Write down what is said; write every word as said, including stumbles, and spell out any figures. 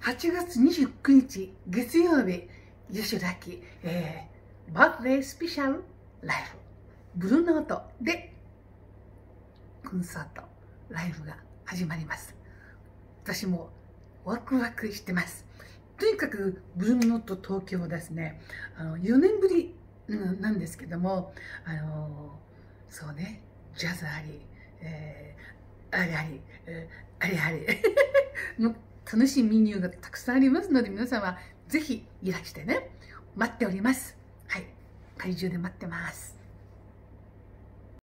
はちがつにじゅうくにち月曜日、吉田明、えー、バースデースペシャルライブ、ブルーノートでコンサート、ライブが始まります。私もワクワクしてます。とにかくブルーノート東京はですね、あのよねんぶりなんですけども、あのそうね、ジャズあり、えー、あれあり、えー、あれありの楽しいメニューがたくさんありますので、皆様ぜひいらしてね、待っております。はい、会場で待ってます。